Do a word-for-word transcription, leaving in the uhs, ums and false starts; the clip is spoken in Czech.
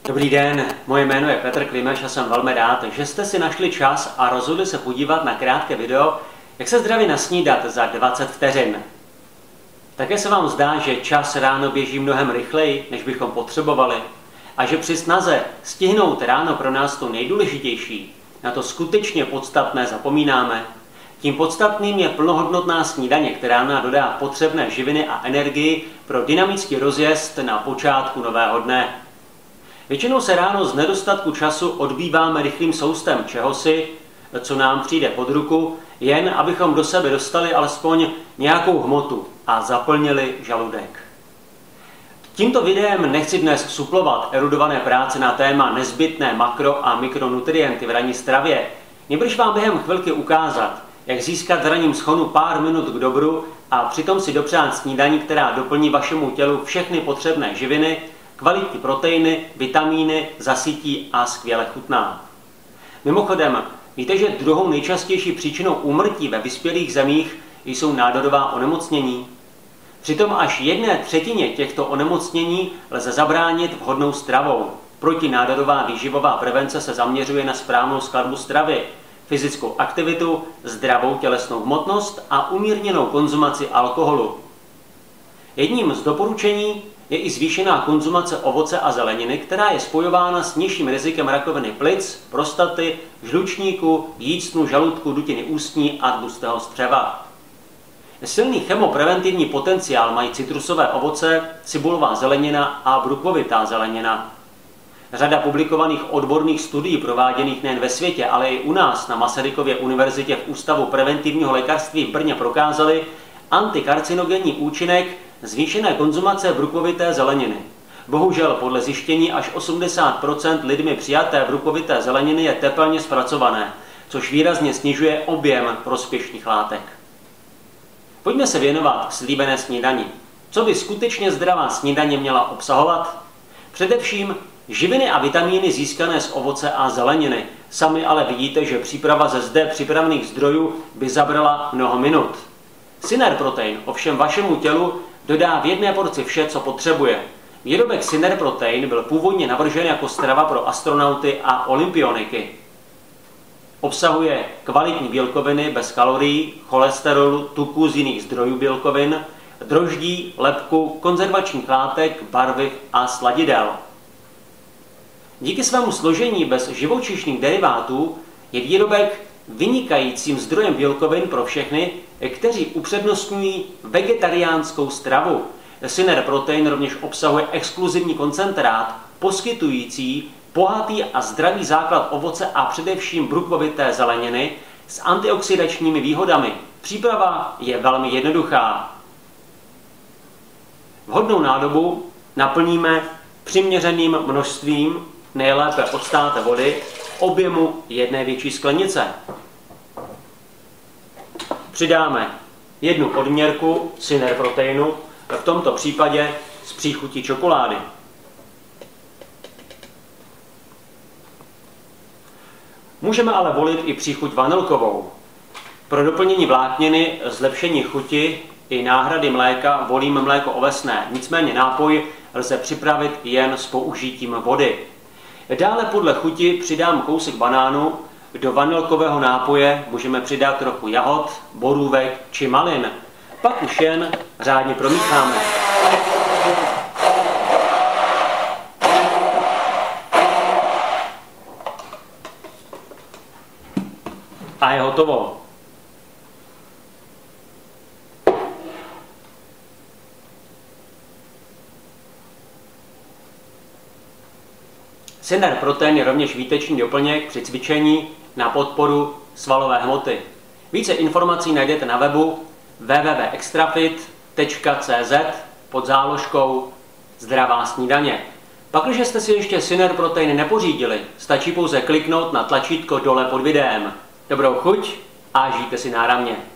Dobrý den, moje jméno je Petr Klimeš a jsem velmi rád, že jste si našli čas a rozhodli se podívat na krátké video, jak se zdravě nasnídat za dvacet vteřin. Také se vám zdá, že čas ráno běží mnohem rychleji, než bychom potřebovali, a že při snaze stihnout ráno pro nás to nejdůležitější, na to skutečně podstatné zapomínáme. Tím podstatným je plnohodnotná snídaně, která nám dodá potřebné živiny a energii pro dynamický rozjezd na počátku nového dne. Většinou se ráno z nedostatku času odbýváme rychlým soustem čehosi, co nám přijde pod ruku, jen abychom do sebe dostali alespoň nějakou hmotu a zaplnili žaludek. Tímto videem nechci dnes suplovat erudované práce na téma nezbytné makro- a mikronutrienty v ranní stravě, nýbrž vám během chvilky ukázat, jak získat v ranním shonu pár minut k dobru a přitom si dopřát snídaní, která doplní vašemu tělu všechny potřebné živiny, kvalitní proteiny, vitamíny, zasytí a skvěle chutná. Mimochodem, víte, že druhou nejčastější příčinou úmrtí ve vyspělých zemích jsou nádorová onemocnění? Přitom až jedné třetině těchto onemocnění lze zabránit vhodnou stravou. Protinádorová výživová prevence se zaměřuje na správnou skladbu stravy, fyzickou aktivitu, zdravou tělesnou hmotnost a umírněnou konzumaci alkoholu. Jedním z doporučení je i zvýšená konzumace ovoce a zeleniny, která je spojována s nižším rizikem rakoviny plic, prostaty, žlučníku, jícnu, žaludku, dutiny ústní a tlustého střeva. Silný chemopreventivní potenciál mají citrusové ovoce, cibulová zelenina a brukvovitá zelenina. Řada publikovaných odborných studií prováděných nejen ve světě, ale i u nás na Masarykově univerzitě v Ústavu preventivního lékařství v Brně prokázaly antikarcinogenní účinek zvýšené konzumace brukvovité zeleniny. Bohužel podle zjištění až osmdesát procent lidmi přijaté brukvovité zeleniny je tepelně zpracované, což výrazně snižuje objem prospěšných látek. Pojďme se věnovat slíbené snídani. Co by skutečně zdravá snídaně měla obsahovat? Především živiny a vitamíny získané z ovoce a zeleniny. Sami ale vidíte, že příprava ze zde připravených zdrojů by zabrala mnoho minut. Synerprotein ovšem vašemu tělu dodá v jedné porci vše, co potřebuje. Výrobek Synerprotein byl původně navržen jako strava pro astronauty a olympioniky. Obsahuje kvalitní bílkoviny bez kalorií, cholesterolu, tuků z jiných zdrojů bílkovin, droždí, lepku, konzervačních látek, barviv a sladidel. Díky svému složení bez živočišných derivátů je výrobek vynikajícím zdrojem bílkovin pro všechny, kteří upřednostňují vegetariánskou stravu. Synerprotein rovněž obsahuje exkluzivní koncentrát, poskytující bohatý a zdravý základ ovoce a především brukvovité zeleniny s antioxidačními výhodami. Příprava je velmi jednoduchá. Vhodnou nádobu naplníme přiměřeným množstvím, nejlépe od státe vody, objemu jedné větší sklenice. Přidáme jednu odměrku Synerproteinu, v tomto případě z příchutí čokolády. Můžeme ale volit i příchuť vanilkovou. Pro doplnění vlákniny, zlepšení chuti i náhrady mléka volím mléko ovesné, nicméně nápoj lze připravit jen s použitím vody. Dále podle chuti přidám kousek banánu, do vanilkového nápoje můžeme přidat trochu jahod, borůvek či malin. Pak už jen řádně promícháme. A je hotovo. Synerprotein je rovněž výtečný doplněk při cvičení na podporu svalové hmoty. Více informací najdete na webu w w w tečka extrafit tečka c z pod záložkou Zdravá snídaně. Pakliže jste si ještě Synerprotein nepořídili, stačí pouze kliknout na tlačítko dole pod videem. Dobrou chuť a žijte si náramně.